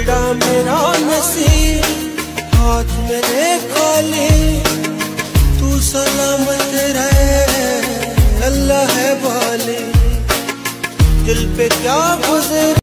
टूटा मेरा नसीब, हाथ मेरे खाली, तू सलामत रहे अल्लाह है वाली। दिल पे क्या गुजर